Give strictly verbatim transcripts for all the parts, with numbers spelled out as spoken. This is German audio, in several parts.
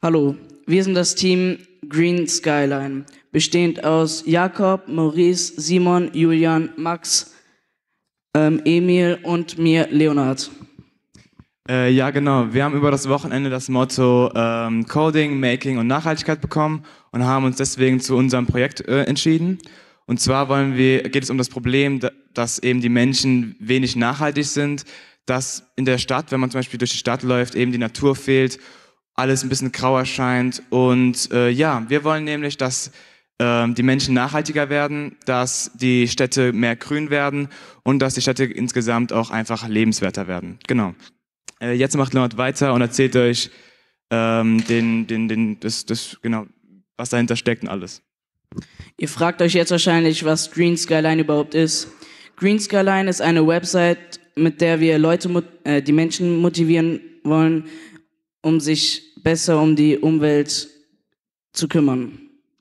Hallo, wir sind das Team Green Skyline, bestehend aus Jakob, Maurice, Simon, Julian, Max, ähm, Emil und mir, Leonhard. Äh, ja, genau. Wir haben über das Wochenende das Motto ähm, Coding, Making und Nachhaltigkeit bekommen und haben uns deswegen zu unserem Projekt äh, entschieden. Und zwar wollen wir, geht es um das Problem, dass eben die Menschen wenig nachhaltig sind, dass in der Stadt, wenn man zum Beispiel durch die Stadt läuft, eben die Natur fehlt, alles ein bisschen grau erscheint. Und äh, ja, wir wollen nämlich, dass äh, die Menschen nachhaltiger werden, dass die Städte mehr grün werden und dass die Städte insgesamt auch einfach lebenswerter werden. Genau. Äh, jetzt macht Leonhard weiter und erzählt euch ähm, den, den, den, das, das, genau, was dahinter steckt und alles. Ihr fragt euch jetzt wahrscheinlich, was Green Skyline überhaupt ist. Green Skyline ist eine Website, mit der wir Leute, äh, die Menschen motivieren wollen, um sich besser um die Umwelt zu kümmern.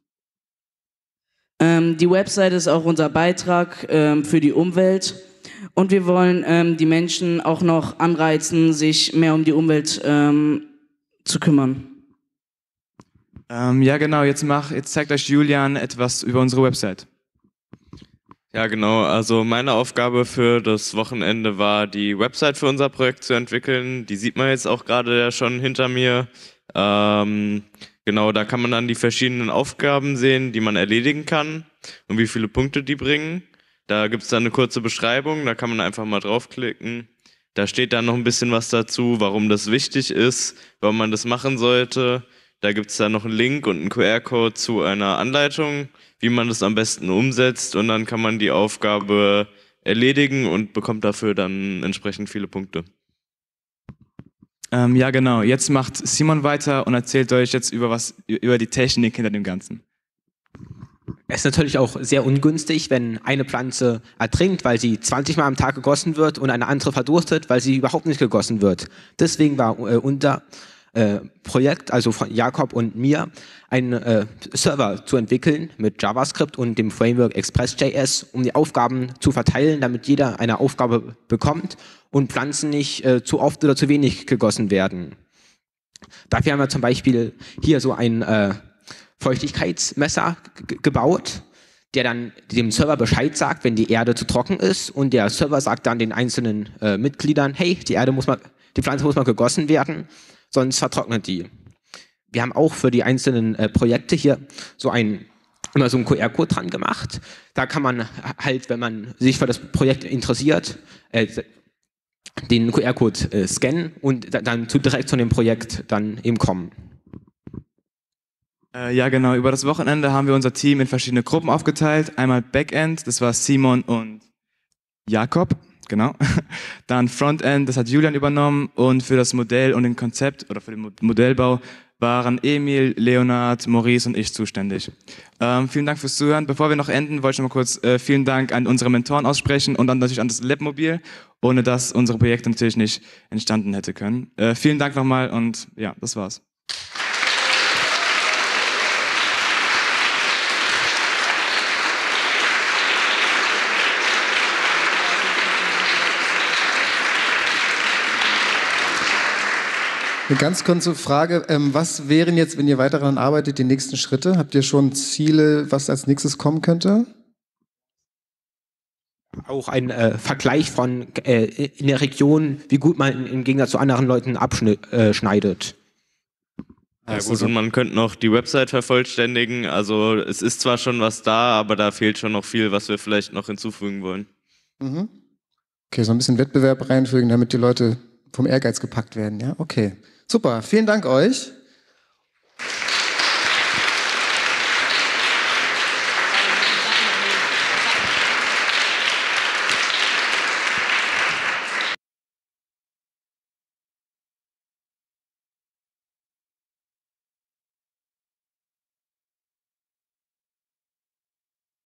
Ähm, die Website ist auch unser Beitrag ähm, für die Umwelt und wir wollen ähm, die Menschen auch noch anreizen, sich mehr um die Umwelt ähm, zu kümmern. Ähm, ja, genau. Jetzt, mach, jetzt zeigt euch Julian etwas über unsere Website. Ja, genau. Also meine Aufgabe für das Wochenende war, die Website für unser Projekt zu entwickeln. Die sieht man jetzt auch gerade ja schon hinter mir. Ähm, genau, da kann man dann die verschiedenen Aufgaben sehen, die man erledigen kann und wie viele Punkte die bringen. Da gibt es dann eine kurze Beschreibung, da kann man einfach mal draufklicken. Da steht dann noch ein bisschen was dazu, warum das wichtig ist, warum man das machen sollte. Da gibt es dann noch einen Link und einen Q R-Code zu einer Anleitung, wie man das am besten umsetzt, und dann kann man die Aufgabe erledigen und bekommt dafür dann entsprechend viele Punkte. Ähm, ja, genau. Jetzt macht Simon weiter und erzählt euch jetzt über, was, über die Technik hinter dem Ganzen. Es ist natürlich auch sehr ungünstig, wenn eine Pflanze ertrinkt, weil sie zwanzig Mal am Tag gegossen wird und eine andere verdurstet, weil sie überhaupt nicht gegossen wird. Deswegen war äh, unser äh, Projekt, also von Jakob und mir, einen äh, Server zu entwickeln mit JavaScript und dem Framework Express.js, um die Aufgaben zu verteilen, damit jeder eine Aufgabe bekommt und Pflanzen nicht äh, zu oft oder zu wenig gegossen werden. Dafür haben wir zum Beispiel hier so ein äh, Feuchtigkeitsmesser gebaut, der dann dem Server Bescheid sagt, wenn die Erde zu trocken ist, und der Server sagt dann den einzelnen äh, Mitgliedern, hey, die Erde muss mal, die Pflanze muss mal gegossen werden, sonst vertrocknet die. Wir haben auch für die einzelnen äh, Projekte hier so ein immer so einen Q R-Code dran gemacht. Da kann man halt, wenn man sich für das Projekt interessiert, äh, den Q R-Code äh, scannen und da, dann zu, direkt zu dem Projekt dann eben kommen. Äh, ja, genau. Über das Wochenende haben wir unser Team in verschiedene Gruppen aufgeteilt. Einmal Backend, das war Simon und Jakob, genau. Dann Frontend, das hat Julian übernommen, und für das Modell und den Konzept oder für den Modellbau waren Emil, Leonhard, Maurice und ich zuständig. Ähm, vielen Dank fürs Zuhören. Bevor wir noch enden, wollte ich noch mal kurz äh, vielen Dank an unsere Mentoren aussprechen und dann natürlich an das Labmobil, ohne das unsere Projekte natürlich nicht entstanden hätte können. Äh, vielen Dank nochmal und ja, das war's. Eine ganz kurze Frage, ähm, was wären jetzt, wenn ihr weiter daran arbeitet, die nächsten Schritte? Habt ihr schon Ziele, was als nächstes kommen könnte? Auch ein äh, Vergleich von äh, in der Region, wie gut man im Gegensatz zu anderen Leuten abschneidet. Ja gut, und man könnte noch die Website vervollständigen. Also es ist zwar schon was da, aber da fehlt schon noch viel, was wir vielleicht noch hinzufügen wollen. Mhm. Okay, so ein bisschen Wettbewerb reinfügen, damit die Leute vom Ehrgeiz gepackt werden, ja? Okay. Super, vielen Dank euch.